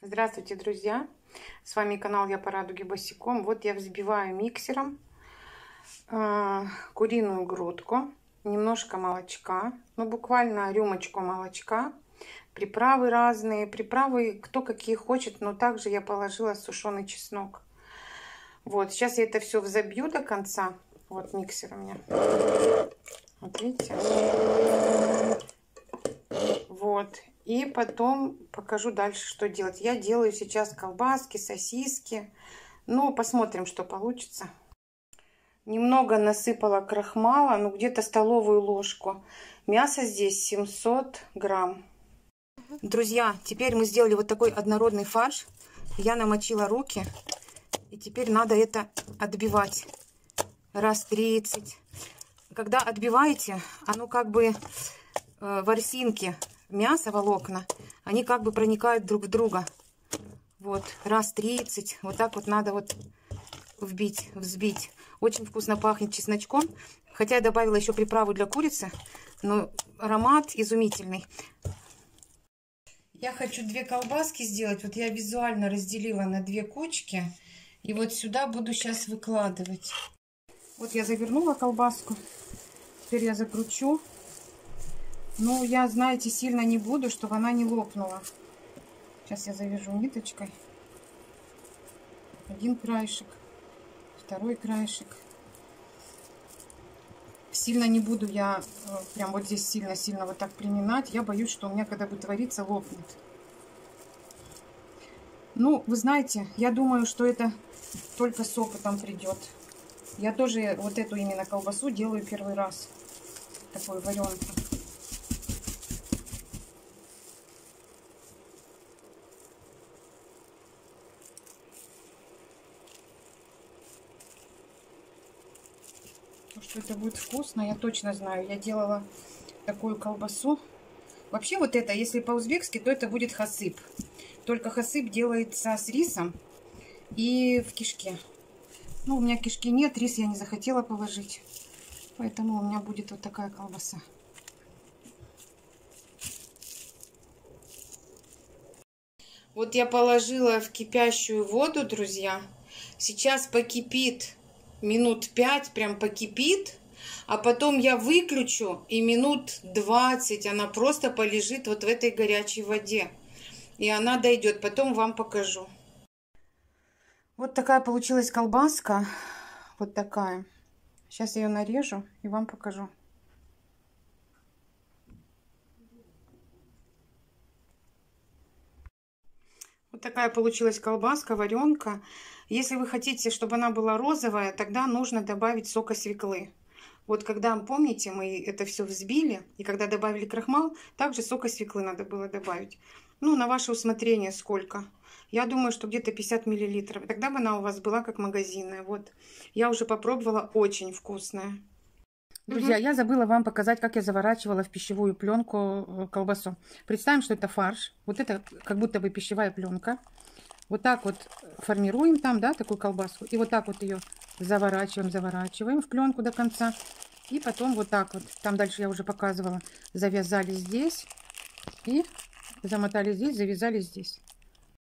Здравствуйте, друзья! С вами канал Я по радуге босиком. Вот я взбиваю миксером куриную грудку, немножко молочка, ну буквально рюмочку молочка, приправы разные, приправы кто какие хочет, но также я положила сушеный чеснок. Вот, сейчас я это все взобью до конца. Вот миксер у меня. Вот видите? Вот. И потом покажу дальше, что делать. Я делаю сейчас колбаски, сосиски. Ну, посмотрим, что получится. Немного насыпала крахмала, ну, где-то столовую ложку. Мясо здесь 700 грамм. Друзья, теперь мы сделали вот такой однородный фарш. Я намочила руки. И теперь надо это отбивать. Раз 30. Когда отбиваете, оно как бы ворсинки мяса, волокна, они как бы проникают друг в друга. Вот, раз 30. Вот так вот надо вот взбить. Очень вкусно пахнет чесночком. Хотя я добавила еще приправу для курицы, но аромат изумительный. Я хочу 2 колбаски сделать. Вот я визуально разделила на 2 кучки. И вот сюда буду сейчас выкладывать. Вот я завернула колбаску. Теперь я закручу. Ну, я, знаете, сильно не буду, чтобы она не лопнула. Сейчас я завяжу ниточкой. Один краешек, второй краешек. Сильно не буду я прям вот здесь сильно-сильно вот так приминать. Я боюсь, что у меня, когда будет вариться, лопнет. Ну, вы знаете, я думаю, что это только с опытом придет. Я тоже вот эту именно колбасу делаю первый раз. Такую варенку. Что это будет вкусно, я точно знаю. Я делала такую колбасу. Вообще вот это, если по-узбекски, то это будет хасып. Только хасып делается с рисом и в кишке. Ну, у меня кишки нет, рис я не захотела положить. Поэтому у меня будет вот такая колбаса. Вот я положила в кипящую воду, друзья. Сейчас покипит минут 5, прям покипит. А потом я выключу, и минут 20 она просто полежит вот в этой горячей воде. И она дойдет. Потом вам покажу. Вот такая получилась колбаска. Вот такая. Сейчас я ее нарежу и вам покажу. Вот такая получилась колбаска, варенка. Если вы хотите, чтобы она была розовая, тогда нужно добавить сока свеклы. Вот когда, помните, мы это все взбили, и когда добавили крахмал, также сока свеклы надо было добавить. Ну, на ваше усмотрение сколько. Я думаю, что где-то 50 миллилитров. Тогда бы она у вас была как магазинная. Вот. Я уже попробовала, очень вкусная. Друзья, я забыла вам показать, как я заворачивала в пищевую пленку колбасу. Представим, что это фарш. Вот это как будто бы пищевая пленка. Вот так вот формируем там, да, такую колбаску. И вот так вот ее заворачиваем в пленку до конца. И потом вот так вот, там дальше я уже показывала, завязали здесь и замотали здесь, завязали здесь.